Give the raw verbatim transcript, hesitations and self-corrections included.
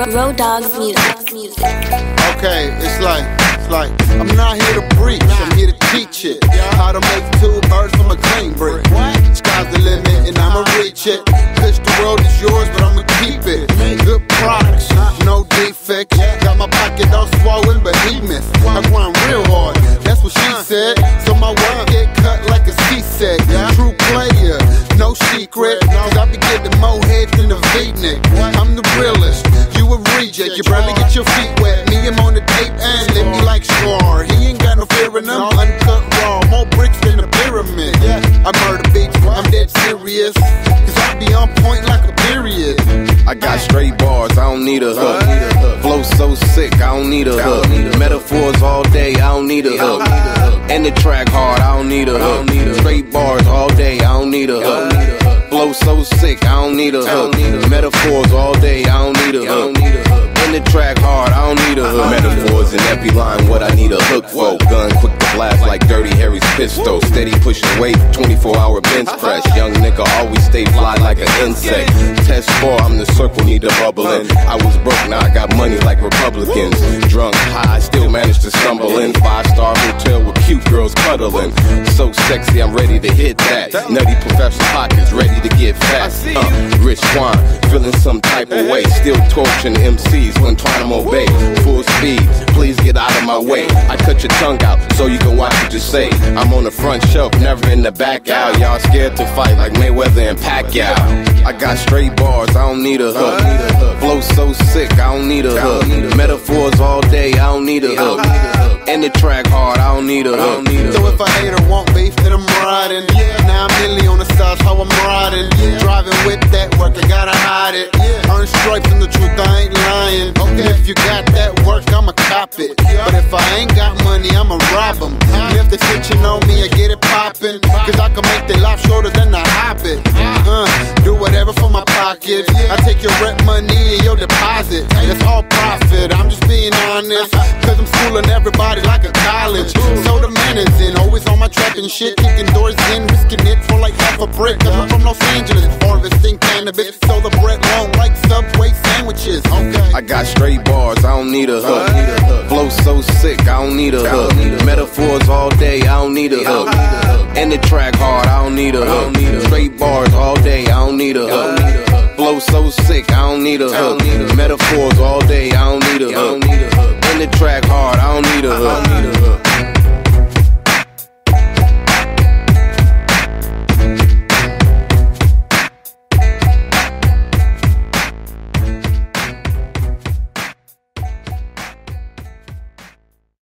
Road Dogs Music. Okay, it's like, it's like, I'm not here to preach, I'm here to teach it. How to make two birds from a clean brick. Sky's the limit and I'ma reach it. Cause the world is yours, but I'ma keep it. Good products, no defects. Got my pocket all swollen, behemoth. I grind real hard, that's what she said. So my work get cut like a C-sec. True player, no secret. Cause I be getting more heads than the V-neck. I'm the realest, you a reject. You barely get your feet wet. Me, I'm on the tape and let me like Scar. He ain't got no fear in them. Uncut raw, more bricks than a pyramid. I murder beats, I'm dead serious. Cause I be on point like a period. I got straight bars, I don't need a hook. Flow so sick, I don't need a hook. Metaphors all day, I don't need a hook. And the track hard, I don't need a hook. Straight bars all day, I don't need a hook. Flow so sick, I don't need a hook. Metaphors all day, I don't need a hook. And the track hard, I don't need a hook. Metaphors and epiline, what I need a hook for. Gun quick to blast like Dirty Harry's pistol. Steady pushing weight, twenty-four hour bench press. Young nigga always stay fly like an insect. Test four, I'm the circle, need to bubble in. I was broke, now I got money like Republicans. Drunk, high, still managed to stumble in. Five star hotel with cute girls cuddling. So sexy, I'm ready to hit that. Nutty professional pockets, ready to get fat. Uh, Rich Swan, feeling some type of way. Still torching M Cs when Guantanamo Bay. Full speed, please get out of my way. I cut your tongue out so you can watch what you say. I'm on the front shelf, never in the back out. Y'all scared to fight like Mayweather and Pacquiao. I got straight bars, I don't need a hook. Flow so sick, I don't need a hook. Metaphors all day, I don't need a hook. And the track hard, I don't need a hook. So if a hater want beef, then I'm riding. Now I'm really on the side, how I'm riding. Driving with that work, I gotta hide it. Earn stripes and the truth, I ain't lying. Okay, if you got that work, I'ma cop it. But if I ain't got money, I'ma rob them. If they switching on me, I get it poppin'. Cause I can make their life shorter than a hobbit. Uh, do whatever for my pockets. I take your rent money and your deposit. It's all profit, I'm just being honest. Cause I'm schooling everybody like a college. So the man is in, always on my trapping shit. Kicking doors in, risking it for like half a brick. Cause I'm from Los Angeles, harvesting cannabis. So the bread long like Subway sandwiches. Okay. I got straight bars, I don't need a hook. Flow so sick, I don't need a hook. Metaphors all day, I don't need a hook. And the track hard, I don't need a hook. Straight bars all day, I don't need a hook. Flow so sick, I don't need a hook. Metaphors all day, I don't need a hook. And the track hard, I don't need a hook.